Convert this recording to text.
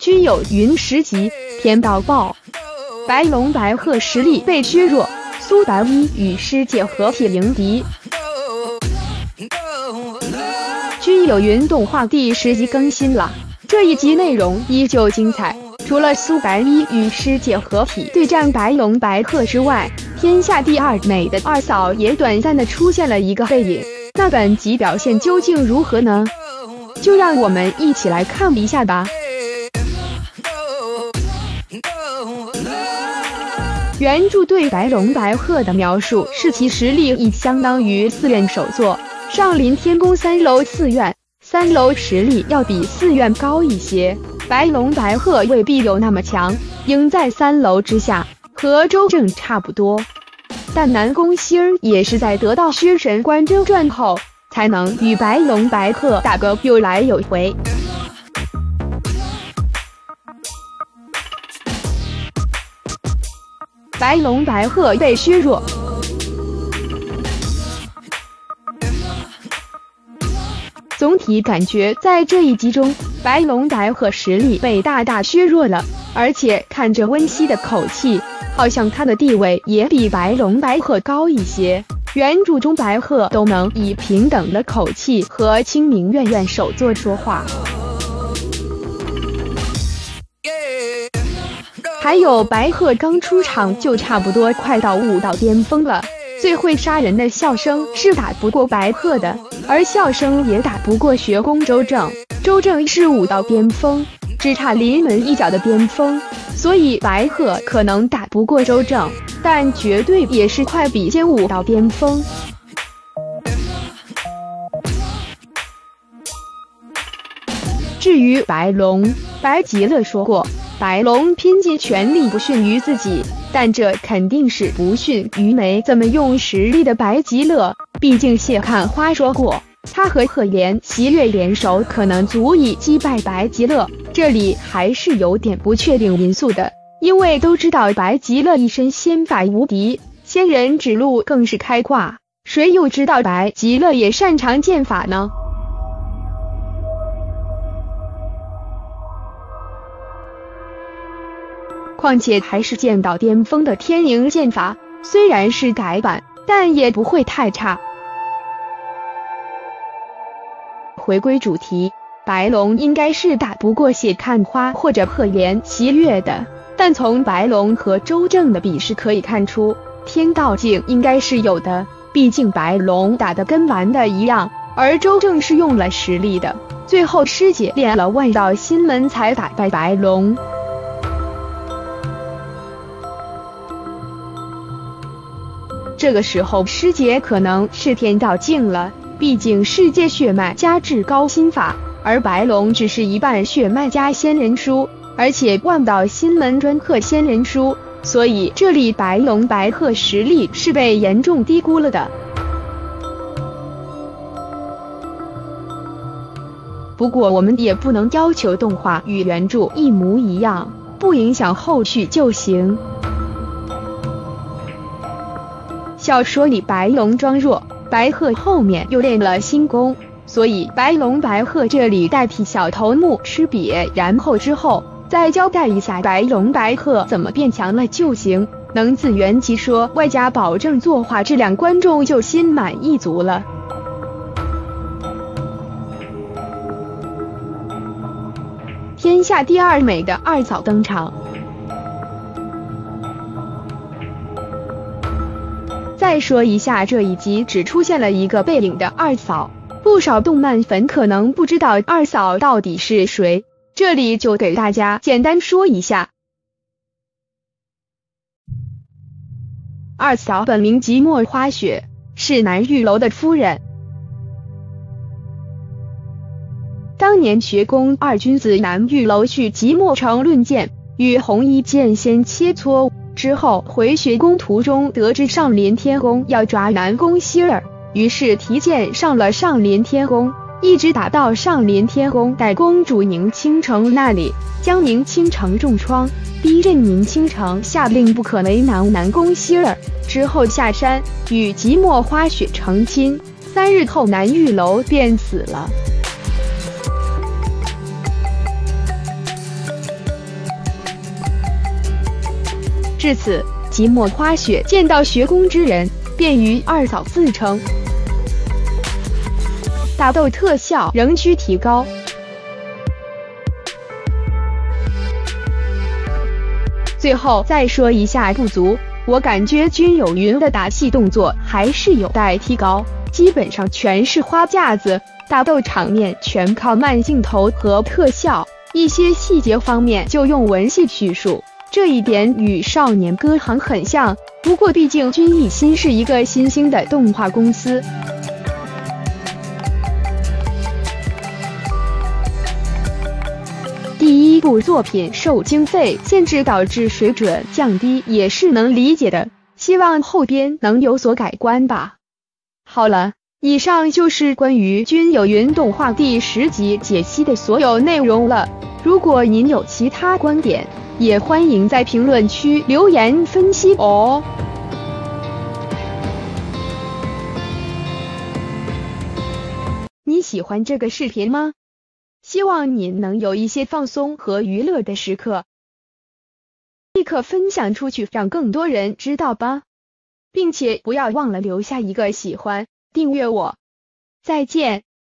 均有云10级，甜到爆。白龙白鹤实力被削弱，苏白一与师姐合体迎敌。均有云动画第10集更新了，这一集内容依旧精彩。除了苏白一与师姐合体对战白龙白鹤之外，天下第2美的二嫂也短暂的出现了一个背影。那本集表现究竟如何呢？就让我们一起来看一下吧。原著对白龙白鹤的描述是其实力已相当于4院首作上林天宫3楼4院，3楼实力要比4院高一些。白龙白鹤未必有那么强，应在3楼之下，和周正差不多。但南宫希儿也是在得到薛神关真传后，才能与白龙白鹤打个有来有回。白龙白鹤被削弱，总体感觉在这一集中，白龙白鹤实力被大大削弱了，而且看着温熙的口气，好像他的地位也比白龙白鹤高一些。原著中白鹤都能以平等的口气和清明院院首座说话。还有白鹤刚出场就差不多快到武道巅峰了，最会杀人的笑声是打不过白鹤的，而笑声也打不过学宫周正。周正是武道巅峰，只差临门一脚的巅峰，所以白鹤可能打不过周正，但绝对也是快比肩武道巅峰。至于白龙，白极乐说过，白龙拼尽全力不逊于自己，但这肯定是不逊于没怎么用实力的白极乐。毕竟谢看花说过，他和赫连习月联手可能足以击败白极乐，这里还是有点不确定因素的，因为都知道白极乐一身仙法无敌，仙人指路更是开挂，谁又知道白极乐也擅长剑法呢？况且还是剑道巅峰的天宁剑法，虽然是改版，但也不会太差。回归主题，白龙应该是打不过谢看花或者赫连习月的，但从白龙和周正的比试可以看出，天道境应该是有的，毕竟白龙打得跟玩的一样，而周正是用了实力的，最后师姐练了万道心门才打败白龙。这个时候师姐可能是天道境了，毕竟世界血脉加至高心法，而白龙只是一半血脉加仙人书，而且万道心门专克仙人书，所以这里白龙白鹤实力是被严重低估了的。不过我们也不能要求动画与原著一模一样，不影响后续就行。小说里白龙装弱，白鹤后面又练了新功，所以白龙白鹤这里代替小头目吃瘪，然后之后再交代一下白龙白鹤怎么变强了就行，能自圆其说，外加保证作画质量，观众就心满意足了。天下第2美的二嫂登场。再说一下这一集只出现了一个背影的二嫂，不少动漫粉可能不知道二嫂到底是谁，这里就给大家简单说一下。二嫂本名即墨花雪，是南玉楼的夫人。当年学宫二君子南玉楼去即墨城论剑，与红衣剑仙切磋之后，回学宫途中得知上林天宫要抓南宫希儿，于是提剑上了上林天宫，一直打到上林天宫带公主宁倾城那里，将宁倾城重创，逼任宁倾城下令不可为难南宫希儿，之后下山与即墨花雪成亲，3日后南玉楼便死了。 至此，即墨花雪见到学宫之人，便于二嫂自称。大豆特效仍需提高。最后再说一下不足，我感觉君有云的打戏动作还是有待提高，基本上全是花架子，大豆场面全靠慢镜头和特效，一些细节方面就用文戏叙述，这一点与少年歌行很像。不过毕竟君艺新是一个新兴的动画公司，第一部作品受经费限制导致水准降低也是能理解的，希望后边能有所改观吧。好了，以上就是关于君有云动画第10集解析的所有内容了。如果您有其他观点，也欢迎在评论区留言分析哦。你喜欢这个视频吗？希望您能有一些放松和娱乐的时刻，立刻分享出去，让更多人知道吧，并且不要忘了留下一个喜欢，订阅我。再见。